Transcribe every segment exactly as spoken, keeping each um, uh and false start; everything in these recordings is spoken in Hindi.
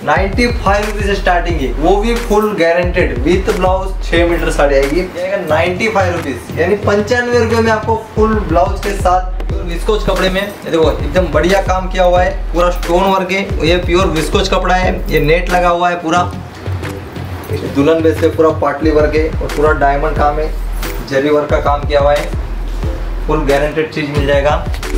नाइन्टी फाइव रुपीज स्टार्टिंग है, वो भी फुल गारंटेड विथ ब्लाउज। छह मीटर साड़ी आएगी, नाइन्टी फाइव रुपीज यानी पंचानवे रुपए में आपको फुल ब्लाउज के साथ विस्कोच कपड़े में। ये देखो एकदम बढ़िया काम किया हुआ है, पूरा स्टोन वर्क है, ये प्योर विस्कोच कपड़ा है, ये नेट लगा हुआ है पूरा, दुल्हन बेस पे पूरा पाटली वर्क है और पूरा डायमंड काम है, जरी वर्क का काम किया हुआ है, फुल गारंटेड चीज मिल जाएगा।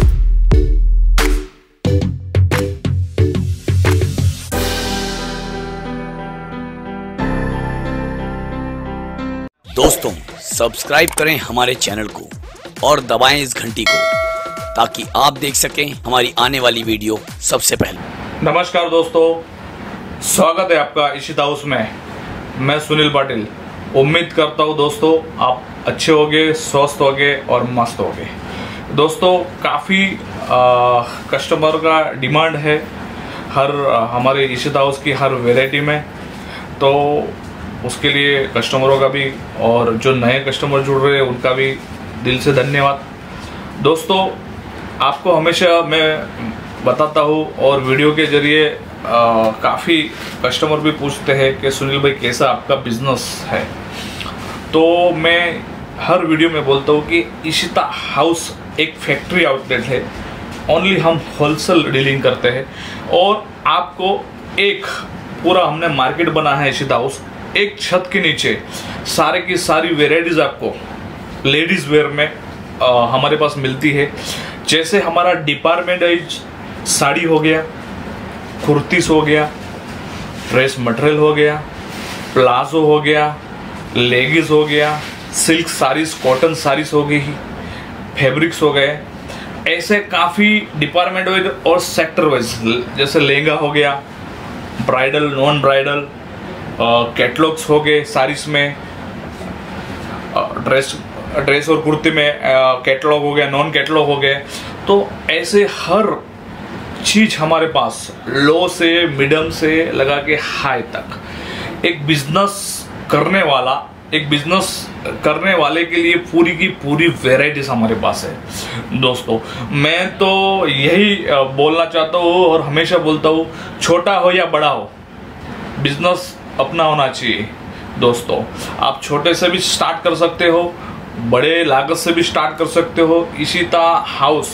दोस्तों सब्सक्राइब करें हमारे चैनल को और दबाएं इस घंटी को ताकि आप देख सकें हमारी आने वाली वीडियो सबसे पहले। नमस्कार दोस्तों, स्वागत है आपका इशिता हाउस में। मैं सुनील पाटिल। उम्मीद करता हूँ दोस्तों आप अच्छे होंगे, स्वस्थ होंगे और मस्त होंगे। दोस्तों काफ़ी कस्टमर का डिमांड है हर हमारे इशिता हाउस की हर वैरायटी में, तो उसके लिए कस्टमरों का भी और जो नए कस्टमर जुड़ रहे हैं उनका भी दिल से धन्यवाद। दोस्तों आपको हमेशा मैं बताता हूँ और वीडियो के जरिए काफ़ी कस्टमर भी पूछते हैं कि सुनील भाई कैसा आपका बिजनेस है, तो मैं हर वीडियो में बोलता हूँ कि इशिता हाउस एक फैक्ट्री आउटलेट है। ओनली हम होलसेल डीलिंग करते हैं और आपको एक पूरा हमने मार्केट बना है इशिता हाउस। एक छत के नीचे सारे की सारी वेराइटीज आपको लेडीज वेयर में आ, हमारे पास मिलती है। जैसे हमारा डिपार्टमेंटाइज साड़ी हो गया, कुर्तीस हो गया, ड्रेस मटेरियल हो गया, प्लाजो हो गया, लेगिस हो गया, सिल्क साड़ीज, कॉटन साड़ीज हो गई, फैब्रिक्स हो गए, ऐसे काफ़ी डिपार्टमेंट वाइज और सेक्टर वाइज। जैसे लहंगा हो गया, ब्राइडल, नॉन ब्राइडल, कैटलॉग्स हो गए साड़ीज में, ड्रेस ड्रेस और कुर्ती में कैटलॉग हो गया, नॉन कैटलॉग हो गए। तो ऐसे हर चीज हमारे पास लो से मीडियम से लगा के हाई तक एक बिजनेस करने वाला एक बिजनेस करने वाले के लिए पूरी की पूरी वेराइटीज हमारे पास है। दोस्तों मैं तो यही बोलना चाहता हूँ और हमेशा बोलता हूँ, छोटा हो या बड़ा हो बिजनेस अपना होना चाहिए। दोस्तों आप छोटे से भी स्टार्ट कर सकते हो, बड़े लागत से भी स्टार्ट कर सकते हो। इशिता हाउस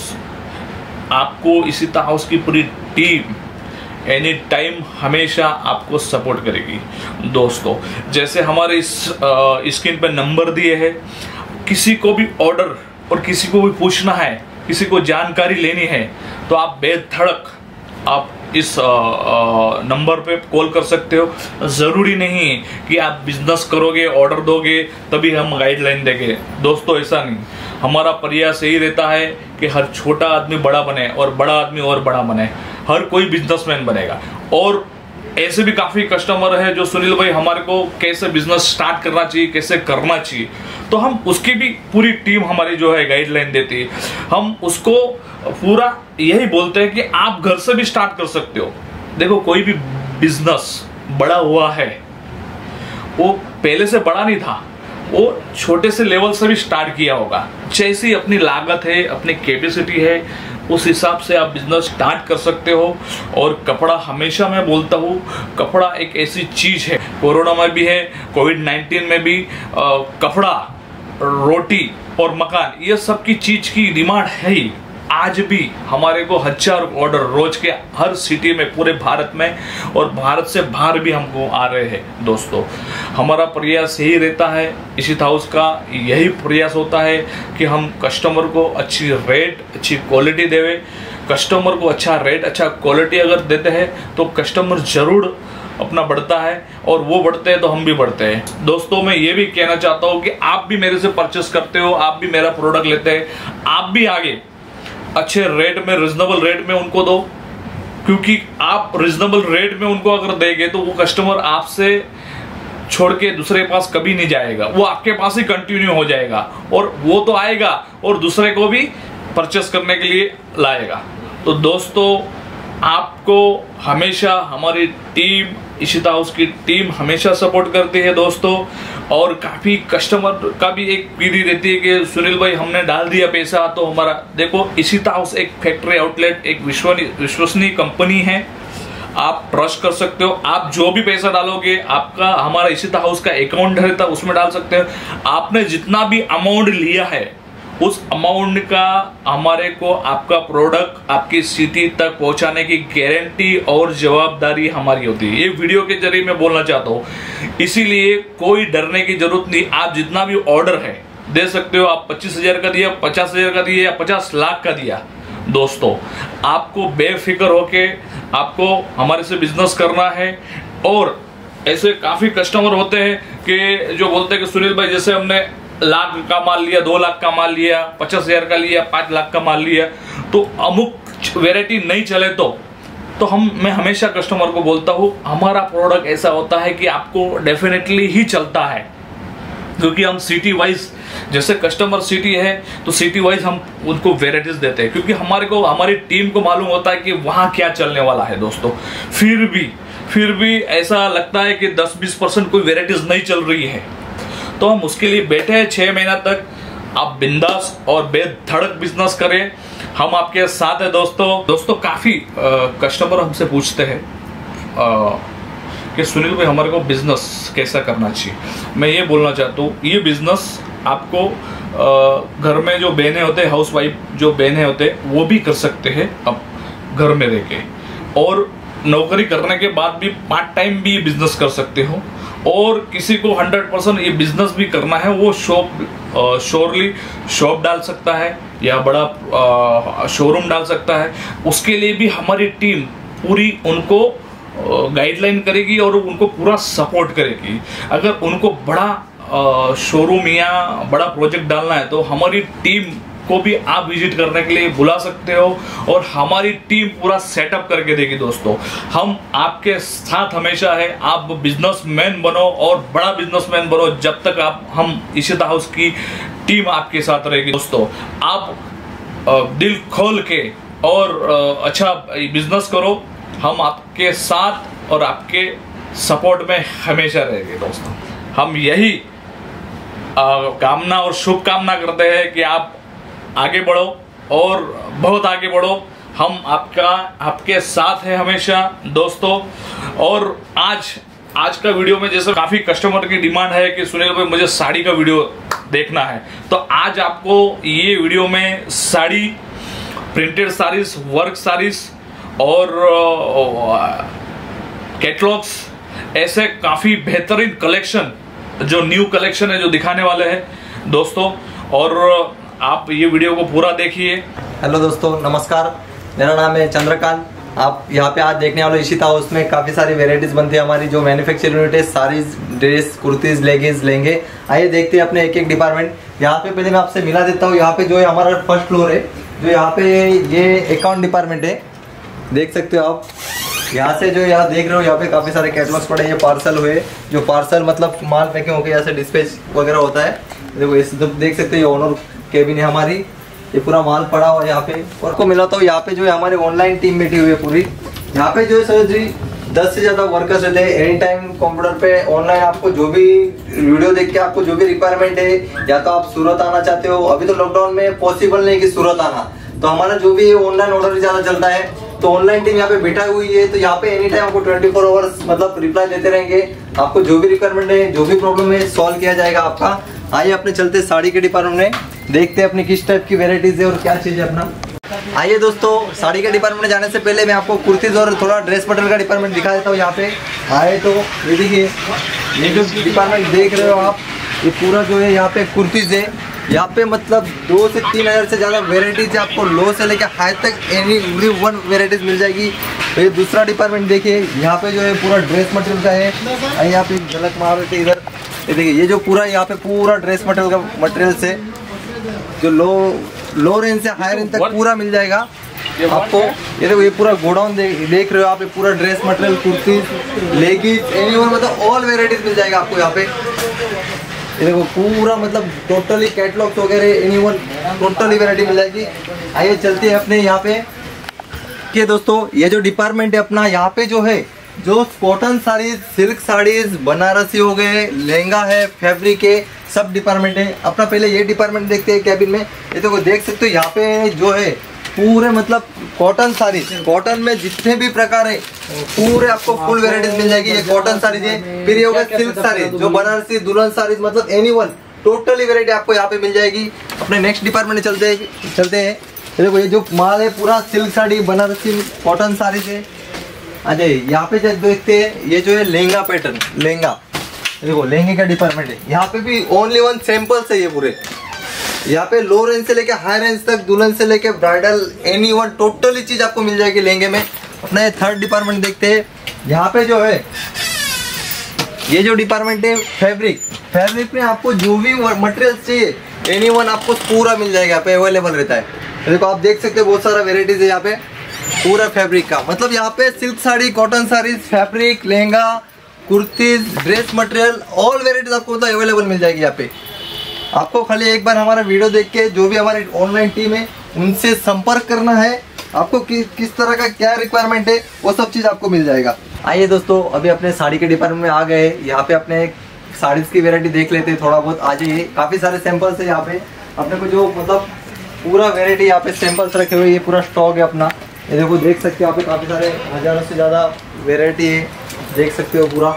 आपको, इशिता हाउस की पूरी टीम एनी टाइम हमेशा आपको सपोर्ट करेगी। दोस्तों जैसे हमारे इस स्क्रीन पे नंबर दिए हैं, किसी को भी ऑर्डर और किसी को भी पूछना है, किसी को जानकारी लेनी है तो आप बेधड़क आप इस नंबर पे कॉल कर सकते हो। ज़रूरी नहीं कि आप बिजनेस करोगे, ऑर्डर दोगे तभी हम गाइडलाइन देंगे। दोस्तों ऐसा नहीं, हमारा प्रयास यही रहता है कि हर छोटा आदमी बड़ा बने और बड़ा आदमी और बड़ा बने, हर कोई बिजनेसमैन बनेगा। और ऐसे भी काफ़ी कस्टमर है जो सुनील भाई हमारे को कैसे बिजनेस स्टार्ट करना चाहिए, कैसे करना चाहिए, तो हम उसकी भी पूरी टीम हमारी जो है गाइडलाइन देती है। हम उसको पूरा यही बोलते हैं कि आप घर से भी स्टार्ट कर सकते हो। देखो कोई भी बिजनेस बड़ा हुआ है वो पहले से बड़ा नहीं था, वो छोटे से लेवल से भी स्टार्ट किया होगा। जैसी अपनी लागत है, अपनी कैपेसिटी है, उस हिसाब से आप बिजनेस स्टार्ट कर सकते हो। और कपड़ा हमेशा मैं बोलता हूँ, कपड़ा एक ऐसी चीज है, कोरोना में भी है, कोविड नाइन्टीन में भी आ, कपड़ा, रोटी और मकान, ये सब की चीज की डिमांड है ही। आज भी हमारे को हजार ऑर्डर रोज के हर सिटी में, पूरे भारत में और भारत से बाहर भी हमको आ रहे हैं। दोस्तों हमारा प्रयास यही रहता है, इशिता हाउस का यही प्रयास होता है कि हम कस्टमर को अच्छी रेट, अच्छी क्वालिटी देवे। कस्टमर को अच्छा रेट, अच्छा क्वालिटी अगर देते हैं तो कस्टमर जरूर अपना बढ़ता है और वो बढ़ते हैं तो हम भी बढ़ते हैं। दोस्तों मैं ये भी कहना चाहता हूँ कि आप भी मेरे से परचेस करते हो, आप भी मेरा प्रोडक्ट लेते हैं, आप भी आगे अच्छे रेट में, रिजनेबल रेट में उनको दो, क्योंकि आप रिजनेबल रेट में उनको अगर देंगे तो वो कस्टमर आपसे छोड़ के दूसरे के पास कभी नहीं जाएगा, वो आपके पास ही कंटिन्यू हो जाएगा और वो तो आएगा और दूसरे को भी परचेस करने के लिए लाएगा। तो दोस्तों आपको हमेशा हमारी टीम, इशिता हाउस की टीम हमेशा सपोर्ट करती है दोस्तों। और काफ़ी कस्टमर का भी एक पीढ़ी रहती है कि सुनील भाई हमने डाल दिया पैसा तो हमारा, देखो इशिता हाउस एक फैक्ट्री आउटलेट, एक विश्वसनीय कंपनी है। आप ट्रस्ट कर सकते हो। आप जो भी पैसा डालोगे आपका हमारा इशिता हाउस का अकाउंट रहता है उसमें डाल सकते हो। आपने जितना भी अमाउंट लिया है उस अमाउंट का हमारे को आपका प्रोडक्ट आपकी सिटी तक पहुंचाने की गारंटी और जवाबदारी हमारी होती है। ये वीडियो के जरिए मैं बोलना चाहता हूँ, इसीलिए कोई डरने की जरूरत नहीं। आप जितना भी ऑर्डर है दे सकते हो। आप पच्चीस हजार का दिया, पचास हजार का दिया या पचास लाख का दिया, दोस्तों आपको बेफिक्र होके आपको हमारे से बिजनेस करना है। और ऐसे काफी कस्टमर होते हैं कि जो बोलते हैं कि सुनील भाई जैसे हमने लाख का माल लिया, दो लाख का माल लिया, पचास हजार का लिया, पांच लाख का माल लिया, तो अमुक वेराइटी नहीं चले तो तो हम मैं हमेशा कस्टमर को बोलता हूँ हमारा प्रोडक्ट ऐसा होता है कि आपको डेफिनेटली ही चलता है, क्योंकि हम सिटी वाइज जैसे कस्टमर सिटी है तो सिटी वाइज हम उनको वेराइटीज देते हैं, क्योंकि हमारे को हमारी टीम को मालूम होता है कि वहाँ क्या चलने वाला है। दोस्तों फिर भी फिर भी ऐसा लगता है कि दस बीस परसेंट कोई वेराइटीज नहीं चल रही है, तो हम उसके लिए बैठे हैं छह महीना तक। आप बिंदास और बेधड़क बिजनेस करें, हम आपके साथ है। दोस्तों दोस्तों काफी कस्टमर हमसे पूछते हैं कि सुनील भाई हमारे को बिजनेस कैसा करना चाहिए। मैं ये बोलना चाहता हूँ ये बिजनेस आपको आ, घर में जो बहनें होते हैं, हाउस वाइफ जो बहनें होते हैं वो भी कर सकते हैं अब घर में रह के, और नौकरी करने के बाद भी पार्ट टाइम भी बिजनेस कर सकते हो। और किसी को हंड्रेड परसेंट ये बिजनेस भी करना है वो शॉप श्योरली शॉप डाल सकता है या बड़ा शोरूम डाल सकता है। उसके लिए भी हमारी टीम पूरी उनको गाइडलाइन करेगी और उनको पूरा सपोर्ट करेगी। अगर उनको बड़ा शोरूम या बड़ा प्रोजेक्ट डालना है तो हमारी टीम को भी आप विजिट करने के लिए बुला सकते हो और हमारी टीम पूरा सेटअप करके देगी। दोस्तों हम आपके साथ हमेशा है। आप बिजनेसमैन बनो और बड़ा बिजनेसमैन बनो जब तक आप हम इशिता हाउस की टीम आपके साथ रहेगी। दोस्तों आप दिल खोल के और अच्छा बिजनेस करो, हम आपके साथ और आपके सपोर्ट में हमेशा रहेंगे। दोस्तों हम यही कामना और शुभकामना करते हैं कि आप आगे बढ़ो और बहुत आगे बढ़ो। हम आपका आपके साथ है हमेशा दोस्तों। और आज आज का वीडियो में जैसे काफी कस्टमर की डिमांड है कि सुनील भाई मुझे साड़ी का वीडियो देखना है, तो आज आपको ये वीडियो में साड़ी, प्रिंटेड साड़ीज, वर्क साड़ीज और कैटलॉग्स, ऐसे काफी बेहतरीन कलेक्शन जो न्यू कलेक्शन है जो दिखाने वाले हैं दोस्तों। और आप ये वीडियो को पूरा देखिए। हेलो दोस्तों, नमस्कार, मेरा नाम है चंद्रकांत। आप यहाँ पे आज देखने वाले इशिता हाउस में काफ़ी सारी वेराइटीज़ बनती है हमारी, जो मैन्युफैक्चर यूनिट है, साड़ीज, ड्रेस, कुर्तीज़, लेगिंग्स, लहंगे। आइए देखते हैं अपने एक एक डिपार्टमेंट। यहाँ पे पहले मैं आपसे मिला देता हूँ। यहाँ पे जो है हमारा फर्स्ट फ्लोर है, जो यहाँ पे ये अकाउंट डिपार्टमेंट है, देख सकते हो आप। यहाँ से जो यहाँ देख रहे हो यहाँ पे काफ़ी सारे कैटलॉग्स पड़े, ये पार्सल हुए, जो पार्सल मतलब माल पैकिंग होकर यहाँ से डिस्पैच वगैरह होता है। देखो इस देख सकते हो, ये ओनर केबिन है हमारी, ये पूरा माल पड़ा हुआ है यहाँ पे। और को मिला तो यहाँ पे जो है हमारी ऑनलाइन टीम बैठी हुई है पूरी। यहाँ पे जो है सर जी दस से ज्यादा वर्कर्स रहते हैं एनी टाइम कंप्यूटर पे ऑनलाइन। आपको जो भी वीडियो देख के आपको जो भी रिक्वायरमेंट है, या तो आप सूरत आना चाहते हो, अभी तो लॉकडाउन में पॉसिबल नहीं कि सूरत आना, तो हमारा जो भी ऑनलाइन ऑर्डर ज्यादा चलता है, तो ऑनलाइन टीम यहाँ पे बैठा हुई है। तो यहाँ पे एनी टाइम आपको ट्वेंटी फोर आवर्स मतलब रिप्लाई देते रहेंगे। आपको जो भी रिक्वायरमेंट है, जो भी प्रॉब्लम है, सॉल्व किया जाएगा आपका। आइए अपने चलते साड़ी के डिपार्टमेंट में, देखते हैं अपनी किस टाइप की वेराइटीज है और क्या चीज़ है अपना। आइए दोस्तों, साड़ी के डिपार्टमेंट में जाने से पहले मैं आपको कुर्तीज और थोड़ा ड्रेस मटेरियल का डिपार्टमेंट दिखा देता हूँ। यहाँ पे आए तो ये देखिए, ये जो डिपार्टमेंट देख रहे हो आप, ये पूरा जो है यहाँ पे कुर्तीज है। यहाँ पे मतलब दो से तीन हज़ार से ज़्यादा वेराइटीज है, आपको लो से लेकर हाई तक एनी एवरी वन वेराइटीज मिल जाएगी। तो ये दूसरा डिपार्टमेंट देखिए, यहाँ पे जो है पूरा ड्रेस मटेरियल का है। आइए यहाँ पे झलक मार रहे थे इधर, ये देखिए, ये जो पूरा यहाँ पे पूरा ड्रेस मटेरियल का मटेरियल से जो लो लो रेंज से हाई रेंज तक पूरा मिल जाएगा आपको। ये देखो, ये पूरा गोडाउन दे, देख रहे हो आप, ये पूरा dress material, kurtis, leggings, any one मतलब ऑल वेराइटीज मिल जाएगा आपको यहाँ पे। ये देखो पूरा मतलब टोटली कैटलॉग्स वगैरह एनी वन टोटली वेराइटी मिल जाएगी। आइए चलते हैं अपने यहाँ पे कि दोस्तों ये जो डिपार्टमेंट है अपना, यहाँ पे जो है जो कॉटन साड़ीज, सिल्क साड़ीज, बनारसी हो गए, लहंगा है, फैब्रिक है, सब डिपार्टमेंट है अपना। पहले ये डिपार्टमेंट देखते हैं कैबिन में। ये देखो देख सकते हो यहाँ पे जो है पूरे मतलब कॉटन साड़ी, कॉटन में जितने भी प्रकार है पूरे आपको फुल वेराइटीज मिल जाएगी। ये कॉटन साड़ी है, फिर ये होगा सिल्क साड़ी, जो बनारसी दुल्हन साड़ी, मतलब एनी वन टोटली वेराइटी आपको यहाँ पे मिल जाएगी। अपने नेक्स्ट डिपार्टमेंट में चलते हैं चलते हैं देखो ये जो माल है पूरा सिल्क साड़ी, बनारसी कॉटन साड़ी से। अच्छा यहाँ पे देखते हैं ये जो है लहंगा पैटर्न, लहंगा देखो लहंगे का डिपार्टमेंट है। यहाँ पे भी ओनली वन सैंपल्स है ये पूरे। यहाँ पे लो रेंज से लेके हाई रेंज तक, दुल्हन से लेके ब्राइडल, एनी वन टोटली चीज आपको मिल जाएगी लहंगे में। अपना थर्ड डिपार्टमेंट देखते हैं। यहाँ पे जो है ये जो डिपार्टमेंट है फैब्रिक, फैब्रिक में आपको जो भी मटेरियल चाहिए एनी वन आपको पूरा मिल जाएगा, यहाँ पे अवेलेबल रहता है। देखो आप देख सकते हो बहुत सारा वेराइटीज है यहाँ पे पूरा फैब्रिक का। मतलब यहाँ पे silk sari, cotton sari, fabric, lehenga, kurtis, dress material, all varieties आपको मतलब अवेलेबल मिल जाएगी यहाँ पे। आपको खाली एक बार हमारा वीडियो देख के जो भी हमारी ऑनलाइन टीम है उनसे संपर्क करना है। आपको कि, किस तरह का क्या रिक्वायरमेंट है वो सब चीज आपको मिल जाएगा। आइए दोस्तों अभी अपने साड़ी के डिपार्टमेंट में आ गए। यहाँ पे अपने साड़ीज की वेरायटी देख लेते हैं थोड़ा बहुत। आ जाइए, काफी सारे सैंपल्स है यहाँ पे अपने को, जो मतलब पूरा वेरायटी यहाँ पे सैंपल्स रखे हुए, ये पूरा स्टॉक है अपना। ये देखो देख सकते हो यहाँ पे काफी सारे हजारों से ज्यादा वेरायटी है, देख सकते हो पूरा।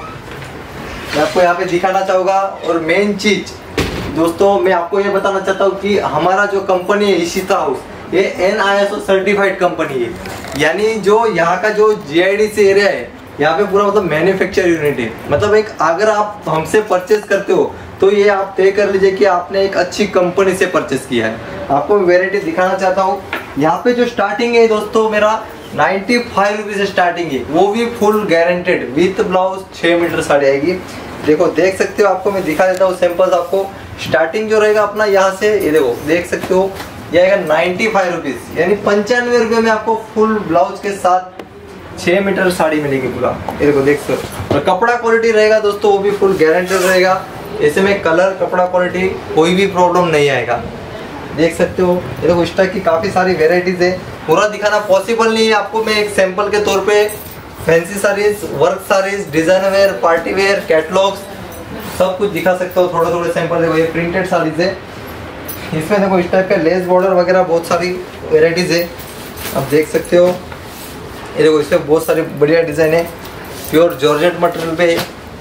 मैं आपको यहाँ पे दिखाना चाहूँगा। और मेन चीज दोस्तों मैं आपको ये बताना चाहता हूँ कि हमारा जो कंपनी है इशिता हाउस, ये an I S O certified company है। यानी जो यहाँ का जो जी आई डी सी एरिया है, यहाँ पे पूरा मतलब मैन्युफैक्चर यूनिट है। मतलब एक अगर आप हमसे परचेज करते हो तो ये आप तय कर लीजिए कि आपने एक अच्छी कंपनी से परचेज किया है। आपको वेरायटी दिखाना चाहता हूँ। यहाँ पे जो स्टार्टिंग है दोस्तों मेरा नाइन्टी फाइव रुपीज से स्टार्टिंग है, वो भी फुल गारंटेड विथ ब्लाउज छः मीटर साड़ी आएगी। देखो देख सकते हो, आपको मैं दिखा देता हूँ सैंपल्स। आपको स्टार्टिंग जो रहेगा अपना यहाँ से, ये देखो देख सकते हो, ये आएगा नाइन्टी फाइव रुपीज यानी पंचानवे रुपये में आपको फुल ब्लाउज के साथ छः मीटर साड़ी मिलेगी पूरा। ये देखो देख सकते हो। और कपड़ा क्वालिटी रहेगा दोस्तों वो भी फुल गारंटेड रहेगा। ऐसे में कलर, कपड़ा क्वालिटी कोई भी प्रॉब्लम नहीं आएगा, देख सकते हो। ये देखो इस टाइप की काफ़ी सारी वेराइटीज़ है, पूरा दिखाना पॉसिबल नहीं है। आपको मैं एक सैंपल के तौर पे fancy saris, work saris, design wear, party wear, catalogues सब कुछ दिखा सकता हूँ। थोड़े थोड़े सैंपल देखो, ये प्रिंटेड साड़ीज है। इसमें देखो इस टाइप का लेस बॉर्डर वगैरह बहुत सारी वेराइटीज़ है, आप देख सकते हो। ये देखो इसमें बहुत सारी बढ़िया डिज़ाइन है, प्योर जॉर्जेट मटेरियल पे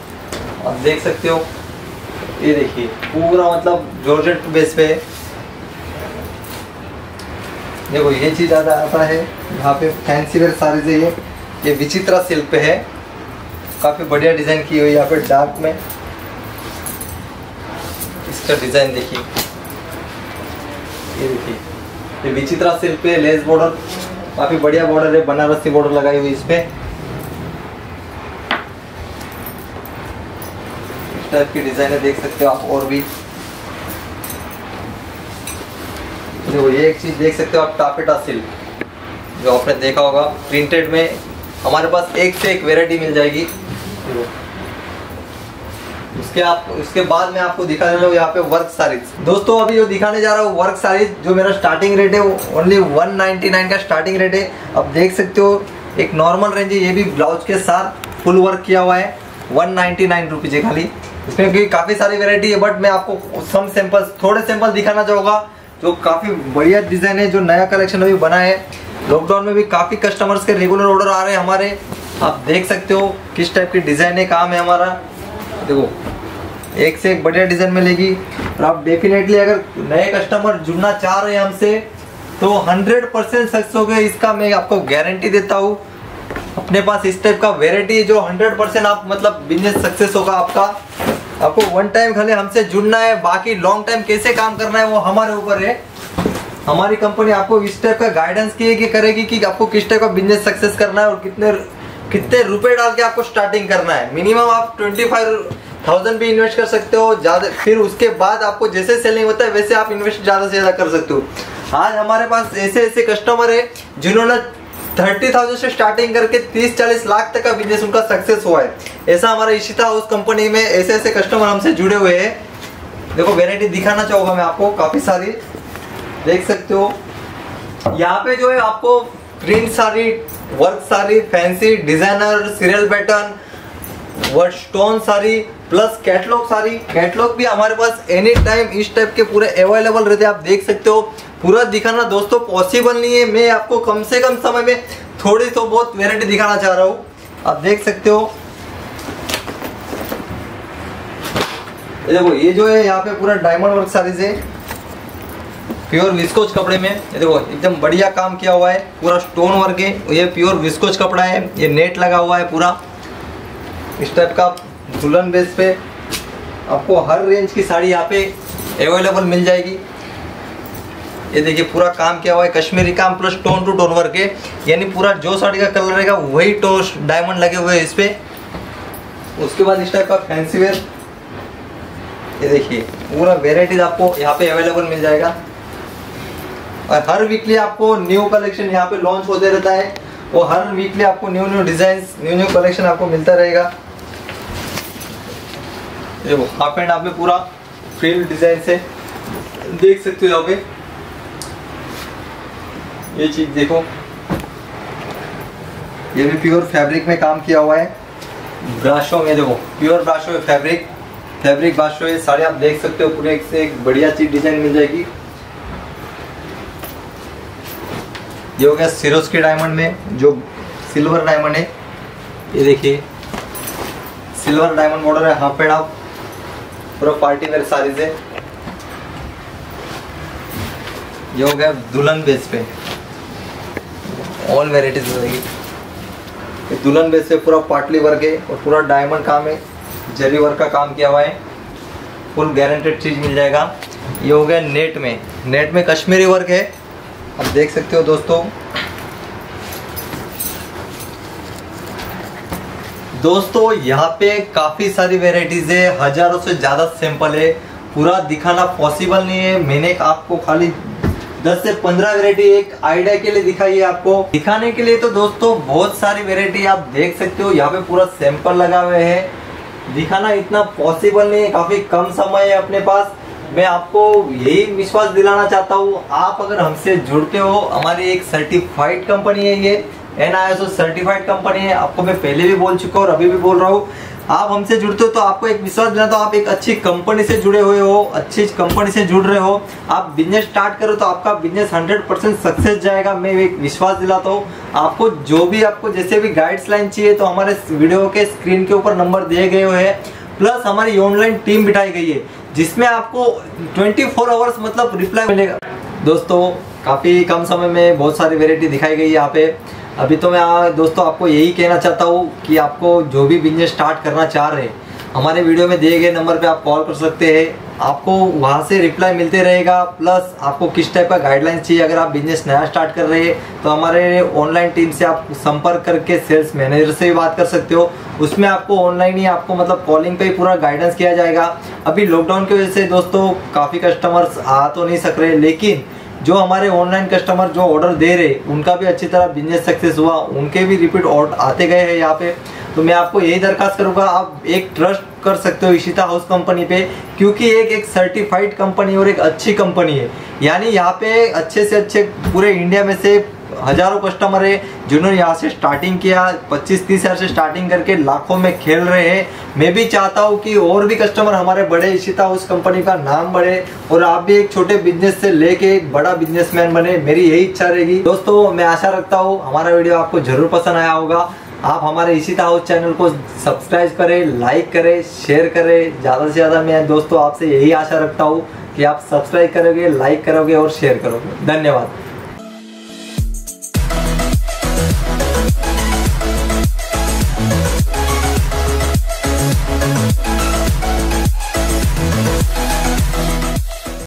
आप देख सकते हो। ये देखिए पूरा मतलब जॉर्जेट बेस पे है। देखो ये चीज़ ज़्यादा आता है यहाँ पे फैंसी वेयर साड़ीज है। ये ये विचित्रा सिल्क पे है, काफ़ी बढ़िया डिज़ाइन की हुई यहाँ पे डार्क में। इसका डिज़ाइन देखिए, ये देखिए ये विचित्रा सिल्क पे लेस बॉर्डर, काफी बढ़िया बॉर्डर है, बनारसी बॉर्डर लगाई हुई इस पे। इस टाइप की डिजाइन है, देख सकते हो आप। और भी देखो ये एक चीज देख सकते हो आप, टापेटा सिल्क, जो आपने देखा होगा प्रिंटेड में। हमारे पास एक से एक वेरायटी मिल जाएगी। उसके आप उसके बाद में आपको दिखा रहा हूँ यहाँ पे वर्क साड़ीज। दोस्तों अभी जो दिखाने जा रहा हूँ वर्क साड़ीज, जो मेरा स्टार्टिंग रेट है वो ओनली वन नाइन्टी नाइन का स्टार्टिंग रेट है। अब देख सकते हो एक नॉर्मल रेंज है, ये भी ब्लाउज के साथ फुल वर्क किया हुआ है, वन नाइन्टी नाइन रुपीज है खाली। इसमें क्योंकि काफी सारी वेरायटी है, बट मैं आपको सम सैंपल्स, थोड़े सैंपल दिखाना चाहूँगा जो काफी बढ़िया डिजाइन है, जो नया कलेक्शन अभी बना है। लॉकडाउन में भी काफी कस्टमर्स के रेगुलर ऑर्डर आ रहे हैं हमारे। आप देख सकते हो किस टाइप की डिजाइन है, काम है हमारा। देखो एक से एक बढ़िया डिजाइन मिलेगी। और आप डेफिनेटली अगर नए कस्टमर जुड़ना चाह रहे हैं हमसे तो हंड्रेड परसेंट सक्सेस हो गए, इसका मैं आपको गारंटी देता हूँ। अपने पास इस टाइप का वेरायटी है जो हंड्रेड परसेंट आप मतलब बिजनेस सक्सेस होगा आपका। आपको वन टाइम खाली हमसे जुड़ना है, बाकी लॉन्ग टाइम कैसे काम करना है वो हमारे ऊपर है। हमारी कंपनी आपको इस टाइप का गाइडेंस की कि करेगी कि आपको किस टाइप का बिजनेस सक्सेस करना है और कितने कितने रुपए डाल के आपको स्टार्टिंग करना है। मिनिमम आप ट्वेंटी फाइव थाउजेंड भी इन्वेस्ट कर सकते हो ज्यादा, फिर उसके बाद आपको जैसे सेलिंग होता है वैसे आप इन्वेस्ट ज्यादा से ज्यादा कर सकते हो। आज हमारे पास ऐसे ऐसे कस्टमर है जिन्होंने थर्टी थाउजेंड से स्टार्टिंग करके तीस चालीस लाख तक का बिजनेस उनका सक्सेस हुआ है। ऐसा हमारा इशिता हाउस कंपनी में ऐसे ऐसे कस्टमर हमसे जुड़े हुए हैं। देखो वेरायटी दिखाना चाहूंगा मैं आपको, काफी सारी देख सकते हो। यहाँ पे जो है आपको print sari, work sari, fancy, designer, serial pattern, work stone sari plus catalogue sari. Catalogue भी हमारे पास एनी टाइम इस टाइप के पूरे अवेलेबल रहते हैं। आप देख सकते हो पूरा दिखाना दोस्तों पॉसिबल नहीं है। मैं आपको कम से कम समय में थोड़ी तो बहुत वैरायटी दिखाना चाह रहा हूँ। आप देख सकते हो, ये देखो ये जो है यहाँ पे पूरा डायमंड वर्क साड़ीज है, प्योर विस्कोच कपड़े में। ये देखो एकदम बढ़िया काम किया हुआ है, पूरा स्टोन वर्क है। ये प्योर विस्कोच कपड़ा है, ये नेट लगा हुआ है पूरा। इस टाइप का दुल्हन बेस पे आपको हर रेंज की साड़ी यहाँ पे अवेलेबल मिल जाएगी। ये देखिए पूरा काम किया हुआ है, कश्मीरी काम plus tone two tone work है, यानी पूरा जो साड़ी का कलर रहेगा वही टोस्ट डायमंड लगे हुए हैं इस पे। उसके बाद इस टाइप का फैंसी वेयर, ये देखिए पूरा वेराइटीज आपको यहाँ पे अवेलेबल मिल जाएगा। और हर वीकली आपको न्यू कलेक्शन यहाँ पे लॉन्च होते रहता है, वो हर वीकली आपको new new design new new collection आपको मिलता रहेगा। देखो हाफ एंड हाफ में पूरा फ्रिल डिजाइन से देख सकते हो यहाँ पे। ये चीज देखो, ये भी प्योर फैब्रिक में काम किया हुआ है। ब्राशो में देखो प्योर ब्राशो में फैब्रिक फैब्रिक ब्राशो है साड़ी, आप देख सकते हो पूरे एक से एक बढ़िया चीज डिजाइन मिल जाएगी। ये हो गया सिरोस्की डायमंड में, जो सिल्वर डायमंड है। ये देखिए सिल्वर डायमंड बॉर्डर है, हाफ एंड हाफ पूरा पार्टी वेयर साड़ीज है। ये हो गया दुल्हन बेस पे, ऑल वेराइटीज मिलेगी। दुल्हन बेस पे पूरा पाटली वर्क है और पूरा डायमंड काम है, जरी वर्क का काम किया हुआ है, फुल गारंटेड चीज मिल जाएगा। ये हो गया नेट में, नेट में कश्मीरी वर्क है, आप देख सकते हो दोस्तों। दोस्तों यहाँ पे काफी सारी वेराइटीज है, हजारों से ज्यादा सैंपल है, पूरा दिखाना पॉसिबल नहीं है। मैंने आपको खाली दस से पंद्रह वेरायटी एक आइडिया के लिए दिखाई है आपको दिखाने के लिए। तो दोस्तों बहुत सारी वेरायटी आप देख सकते हो, यहाँ पे पूरा सैंपल लगा हुए है। दिखाना इतना पॉसिबल नहीं है, काफी कम समय है अपने पास। मैं आपको यही विश्वास दिलाना चाहता हूँ, आप अगर हमसे जुड़ते हो, हमारी एक सर्टिफाइड कंपनी है, ये an I S O certified company है। आपको मैं पहले भी बोल चुका हूँ और अभी भी बोल रहा हूँ, आप हमसे जुड़ते हो तो आपको एक विश्वास देना, तो आप एक अच्छी कंपनी से जुड़े हुए हो, अच्छी कंपनी से जुड़ रहे हो, आप बिजनेस स्टार्ट करो तो आपका बिजनेस हंड्रेड परसेंट सक्सेस जाएगा। मैं एक विश्वास दिलाता हूँ आपको। जो भी आपको जैसे भी गाइडलाइन चाहिए तो हमारे वीडियो के स्क्रीन के ऊपर नंबर दिए गए हुए हैं, प्लस हमारी ऑनलाइन टीम बिठाई गई है जिसमें आपको ट्वेंटी फोर आवर्स मतलब रिप्लाई मिलेगा। दोस्तों काफी कम समय में बहुत सारी वेरायटी दिखाई गई है यहाँ पे। अभी तो मैं दोस्तों आपको यही कहना चाहता हूँ कि आपको जो भी बिजनेस स्टार्ट करना चाह रहे हैं, हमारे वीडियो में दिए गए नंबर पे आप कॉल कर सकते हैं, आपको वहाँ से रिप्लाई मिलते रहेगा। प्लस आपको किस टाइप का गाइडलाइंस चाहिए, अगर आप बिजनेस नया स्टार्ट कर रहे हैं तो हमारे ऑनलाइन टीम से आप संपर्क करके सेल्स मैनेजर से भी बात कर सकते हो। उसमें आपको ऑनलाइन ही आपको मतलब कॉलिंग पे ही पूरा गाइडेंस किया जाएगा। अभी लॉकडाउन की वजह से दोस्तों काफ़ी कस्टमर्स आ तो नहीं सक रहे, लेकिन जो हमारे ऑनलाइन कस्टमर जो ऑर्डर दे रहे उनका भी अच्छी तरह बिजनेस सक्सेस हुआ, उनके भी रिपीट ऑर्डर आते गए हैं यहाँ पे। तो मैं आपको यही दरखास्त करूँगा, आप एक ट्रस्ट कर सकते हो इशिता हाउस कंपनी पे, क्योंकि एक एक सर्टिफाइड कंपनी और एक अच्छी कंपनी है। यानी यहाँ पे अच्छे से अच्छे पूरे इंडिया में से हजारों कस्टमर है जिन्होंने यहाँ से स्टार्टिंग किया, पच्चीस तीस हजार से स्टार्टिंग करके लाखों में खेल रहे हैं। मैं भी चाहता हूँ कि और भी कस्टमर हमारे बढ़े, इशिता हाउस कंपनी का नाम बढ़े और आप भी एक छोटे बिजनेस से लेके एक बड़ा बिजनेसमैन बने, मेरी यही इच्छा रहेगी। दोस्तों मैं आशा रखता हूँ हमारा वीडियो आपको जरूर पसंद आया होगा। आप हमारे इशिता हाउस चैनल को सब्सक्राइब करें, लाइक करें, शेयर करें। ज़्यादा से ज़्यादा मैं दोस्तों आपसे यही आशा रखता हूँ कि आप सब्सक्राइब करोगे, लाइक करोगे और शेयर करोगे। धन्यवाद।